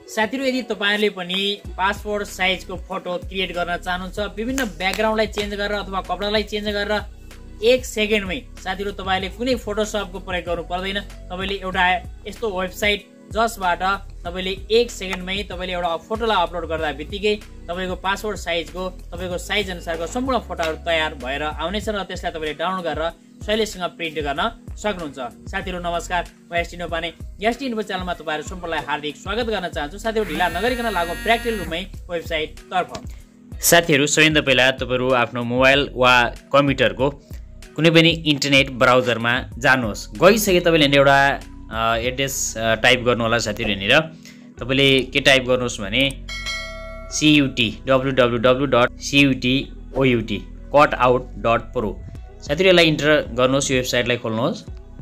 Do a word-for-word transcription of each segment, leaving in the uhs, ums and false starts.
साथीहरु यदि तपाईहरुले पनि पासपोर्ट साइजको फोटो क्रिएट गर्न चाहनुहुन्छ विभिन्न ब्याकग्राउन्डलाई चेन्ज गरेर अथवा कपडालाई चेन्ज गरेर एक सेकेन्डमै साथीहरु तपाईले कुनै फोटोशपको प्रयोग गर्नु पर्दैन। तपाईले एउटा यस्तो वेबसाइट जसबाट तपाईले एक सेकेन्डमै तपाईले एउटा फोटोलाई अपलोड गर्दा बित्तिकै तपाईको पासपोर्ट साइजको तपाईको साइज अनुसारको सम्पूर्ण फोटोहरु तयार भएर आउनेछ र त्यसलाई तपाईले डाउनलोड गरेर शैलीसँग प्रिन्ट गर्न सक्नुहुन्छ। साथीहरु नमस्कार, म एसडीनो पाने एसडीइन्फो च्यानलमा तपाईहरु सम्पूर्णलाई हार्दिक स्वागत गर्न चाहन्छु। साथीहरु ढिला नगरिकन लागौं प्र्याक्टिकल रुपमै वेबसाइट तर्फ। साथीहरु सबैभन्दा पहिला तपाईहरु आफ्नो मोबाइल वा कम्प्युटरको कुनै पनि इन्टरनेट ब्राउजरमा जानुहोस्। गइसके तपाईले एउटा एड्रेस टाइप गर्नु होला साथीहरु। यहाँनिर तपाईले के टाइप गर्नुहोस् भने cut www dot cut cutout dot pro साथीहरु यसलाई इन्टर गर्नुहोस्। यो वेबसाइटलाई खोल्नुहोस्।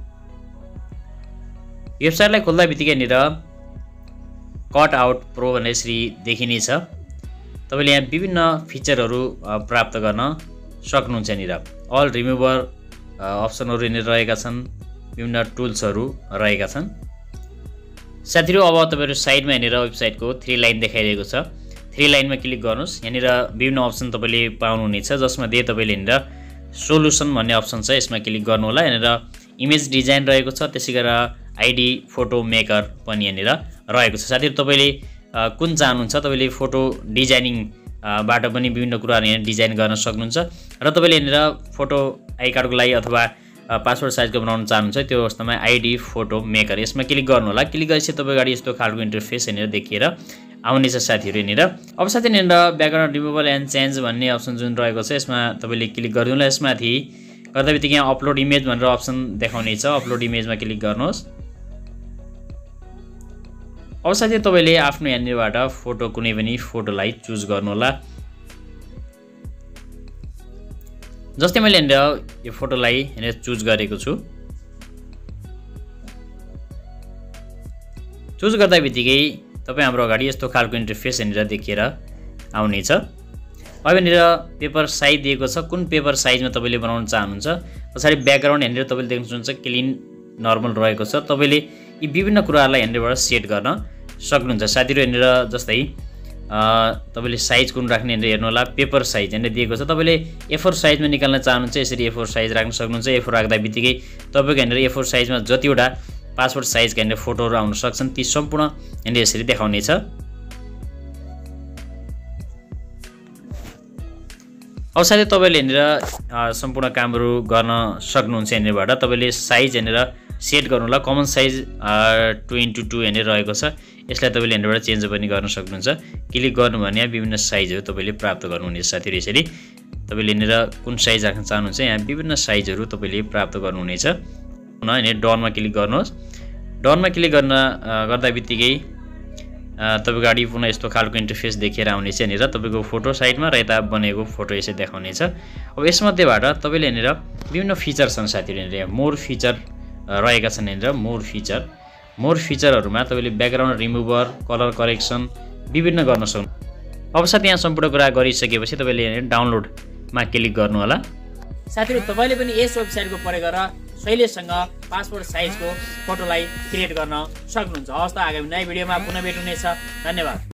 वेबसाइटलाई खोल्दा बित्तिकै यहाँनिर कट आउट प्रो भन्ने यसरी देखिनेछ। तपाईले यहाँ विभिन्न फिचरहरू प्राप्त गर्न सक्नुहुन्छ। यहाँनिर अल रिमुभर अप्सनहरू यहाँनिर रहेका छन्, विभिन्न टुल्सहरू रहेका छन्। साथीहरु अब तपाईहरु साइडमा यहाँनिर वेबसाइटको थ्री लाइन देखाइरहेको छ। थ्री लाइनमा क्लिक गर्नुहोस्। यहाँनिर विभिन्न अप्सन तपाईले पाउनुहुनेछ, जसमा दे तपाईले यहाँनिर सोलुसन भन्ने अप्सन छ, यसमा क्लिक गर्नु होला। यहाँनिर इमेज डिजाइन रहेको छ, त्यसै गरेर आइडी फोटो मेकर पनि यहाँनिर रहेको छ। साथीहरु तपाईले कुन चाहनुहुन्छ तपाईले फोटो डिजाइनिङ बाट पनि विभिन्न कुराहरु यहाँ डिजाइन गर्न सक्नुहुन्छ र तपाईले यहाँनिर फोटो आई कार्डको लागि अथवा पासपोर्ट साइजको बनाउन चाहनुहुन्छ त्यो अवस्थामा आइडी फोटो मेकर यसमा क्लिक गर्नु होला। क्लिक गरेपछि तपाईको अगाडि यस्तो खालको इन्टरफेस यहाँनिर देखिएर आउनेछ साथीहरु। यहाँनिर अब साथीहरु यहाँनिर ब्याकग्राउन्ड रिमुभल एन्ड चेन्ज भन्ने अप्सन जुन रहेको छ यसमा तपाईले क्लिक गरिदिनु होला। यसमाथि गर्दा बित्तिकै यहाँ अपलोड इमेज भनेर अप्सन देखाउने छ, अपलोड इमेजमा क्लिक गर्नुहोस्। अब साथीहरु तपाईले आफ्नो यहाँनिरबाट फोटो कुनै पनि फोटोलाई चुज गर्नु होला। जस्तै मैले यहाँनिर यो फोटोलाई यहाँनिर चुज गरेको छु। चुज गर्दा बित्तिकै तपाई हाम्रो अगाडि यस्तो खालको इन्टरफेस यहाँनिर देखिएर आउनेछ। अब यहाँनिर पेपर साइज दिएको छ, कुन पेपर साइजमा तपाईले बनाउन चाहनुहुन्छ। पछाडि ब्याकग्राउन्ड यहाँनिर तपाईले देख्न सक्नुहुन्छ क्लिन नर्मल रहेको छ। तपाईले यी विभिन्न कुराहरुलाई यहाँनिरबाट सेट गर्न सक्नुहुन्छ। साथीहरु यहाँनिर जस्तै तपाईले साइज कुन राख्ने यहाँनिर हेर्नु होला। पेपर साइज यहाँनिर दिएको छ, तपाईले ए फोर साइजमा निकाल्न चाहनुहुन्छ यसरी ए फोर साइज राख्न सक्नुहुन्छ। ए फोर राख्दा बित्तिकै तपाईको यहाँनिर ए फोर साइजमा जतिवटा पासपोर्ट साइजका यहाँनिर फोटोहरु आउन सक्छन् ती सम्पूर्ण यहाँनिर यसरी देखाउनेछ। अब साथै तपाईले यहाँनिर सम्पूर्ण कामहरु गर्न सक्नुहुन्छ। यहाँनिरबाट तपाईले साइज यहाँनिर सेट गर्नु होला। Common size two into two यहाँनिर रहेको छ, यसलाई तपाईले यहाँनिरबाट चेन्ज पनि गर्न सक्नुहुन्छ। क्लिक गर्नु भने यहाँ विभिन्न साइजहरु तपाईले प्राप्त गर्नुहुनेछ। साथीहरु यसरी तपाईले यहाँनिर कुन साइज राख्न चाहनुहुन्छ यहाँ विभिन्न साइजहरु तपाईले प्राप्त गर्नुहुनेछ। पुनः यहाँनिर डनमा क्लिक गर्नुहोस्। डनमा क्लिक गर्न गर्दा बित्तिकै तपाईको अगाडि पुनः यस्तो खालको इन्टरफेस देखिएर आउनेछ। यहाँनिर तपाईको फोटो साइडमा र यता बनेको फोटो यसरी देखाउनेछ। अब यसमध्येबाट तपाईले यहाँनिर विभिन्न फिचर छन् साथीहरु। यहाँनिर मोर फिचर रहेका छन्। यहाँनिर मोर फिचर मोर फिचरहरुमा तपाईले ब्याकग्राउन्ड रिमुभर, कलर करेक्सन विभिन्न गर्न सक्नु। अब साथै यहाँ सम्पूर्ण कुरा गरिसकेपछि तपाईले यहाँनिर डाउनलोडमा क्लिक गर्नु होला। साथीहरु तपाईले पनि यस वेबसाइटको प्रयोग गरेर शैलीसँग पासपोर्ट साइजको फोटोलाई क्रिएट गर्न सक्नुहुन्छ। हवस् त आगामी नयाँ भिडियोमा पुनः भेट हुनेछ। धन्यवाद।